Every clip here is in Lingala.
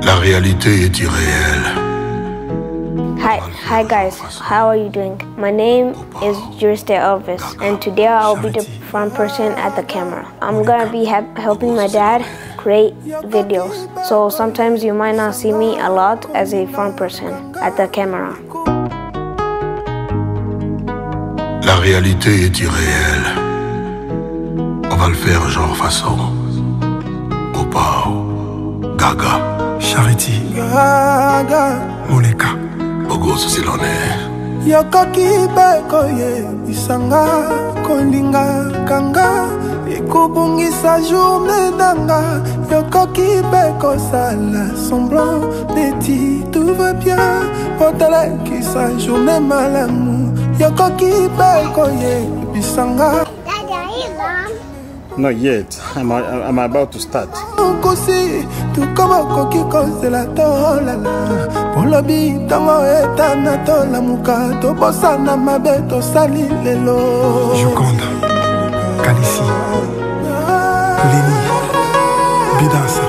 La réalité est irréelle. Hi guys, how are you doing? My name is Juriste Elvice, and today I'll be the front person at the camera. I'm gonna be helping my dad create videos, so sometimes you might not see me a lot as a front person at the camera. La réalité est irréelle. On va le faire genre façon Opao, Gaga, Charity, Gaga, Moleka. Bogo, c'est l'on est. Yokoki beko ye isanga kolinga kanga ikubungi sa journée danga. Yokoki beko sala semblant petit tout va bien. Potele ki sa journée malamu. Yokoki beko ye isanga. Not yet. I'm about to start. Tu como koki cause la tola la polobi tango etana tola muka to bosana mabeto sali lelo Joconda Kalisi Lini Bidansa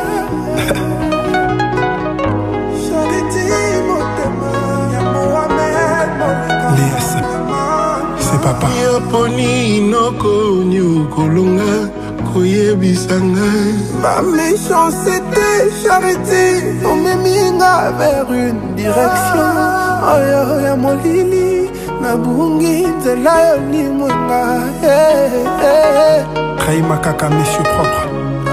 Lies c'est papa Yaponi no konyu kolonga. Ma méchanceté, charité, on m'éminga vers une direction. Oh ya mon lili, na bungi nzela yo limwenga. Kraïma kaka, monsieur propre.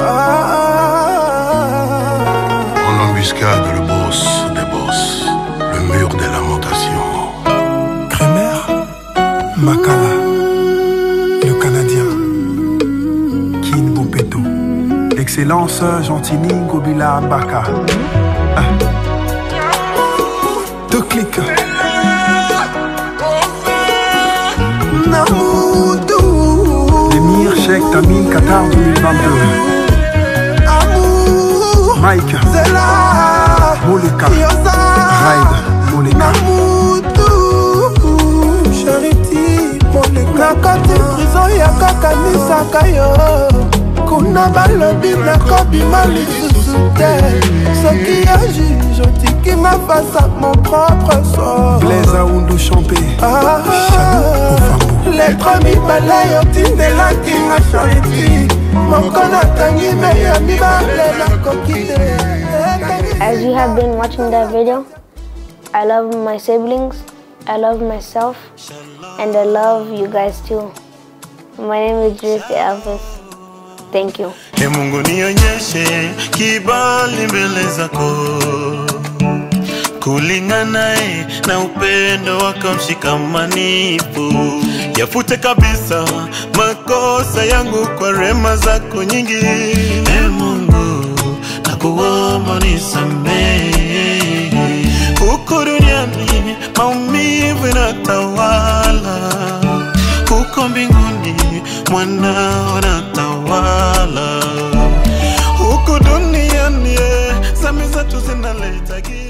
En embuscade, le boss des boss, le mur des lamentations. Crémer, Makala, le Canadien. Excellence Gentini Gobila Baka. Deux clics. L'émir Cheikh Tamil Qatar 2022. Mike Moleka Ride Moleka Charity Moleka. Nakati prison ya kakanisa kayo. Kuna balobi na kobima lisusu te. Soki ya juge otiki ma face à mon propre sort. Blaise Aoundou Champé Shadow Ofambo. Lettre mibale yotindelaki nga Charity. Moko natangi meya mibale nakoki te. As you have been watching that video, I love my siblings, I love myself, and I love you guys too. My name is Juriste Elvice. Thank you. Mungu nionyeshe kibali mbele zako, kulingana na upendo wako mshikamanifu. Yafute kabisa makosa yangu kwa rehema zako nyingi. Mungu nakuomba nisamehe. Huko duniani maumivu yanatawala, huko mbinguni mwanao anatawala. Huku duniani zambi zetu zinaleta